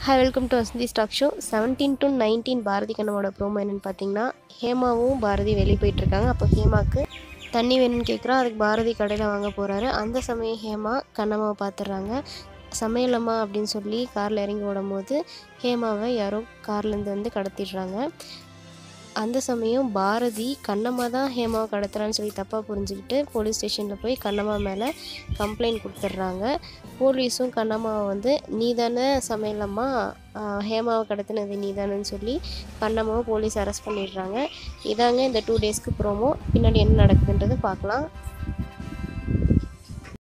Hi, welcome to Asndi's Talk Show. 17 to 19 Bharathi கண்ணம்மாவோட promo என்னென்னு பார்த்தீங்கன்னா, ஹேமாவும் பாரதி வெளியே போயிட்டுருக்காங்க. அப்போ ஹேமாவுக்கு தண்ணி வேணும்னு கேட்குறா. அதுக்கு பாரதி கடையில் வாங்க போகிறாரு. அந்த சமயம் ஹேமா கண்ணம்மாவை பார்த்துட்றாங்க. சமையலம்மா அப்படின்னு சொல்லி காரில் இறங்கி ஓடும்போது ஹேமாவை யாரோ கார்லேருந்து வந்து கடத்திடுறாங்க. அந்த சமயம் பாரதி கண்ணம்மா தான் ஹேமாவை கடத்துறான்னு சொல்லி தப்பாக புரிஞ்சுக்கிட்டு போலீஸ் ஸ்டேஷனில் போய் கண்ணம்மா மேலே கம்ப்ளைண்ட் கொடுத்துட்றாங்க. போலீஸும் கண்ணம்மாவை வந்து நீ தானே சமையலம்மா, ஹேமாவை கடத்தினது நீ தானேன்னு சொல்லி கண்ணம்மாவை போலீஸ் அரெஸ்ட் பண்ணிடுறாங்க. இதாங்க இந்த 2 டேஸ்க்கு ப்ரோமோ. பின்னாடி என்ன நடக்குதுன்றது பார்க்கலாம்.